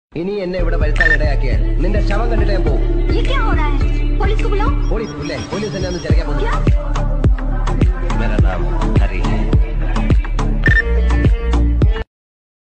ഇനി എന്നെ ഇവിടെ വരുത്താൻ ഇടയാക്കിയാൽ നിന്റെ ശവം കണ്ടിട്ട് ഞാൻ പോകും. പോലീസ് എന്നെ ഒന്ന് ചെറിയ मेरा नाम हरी है.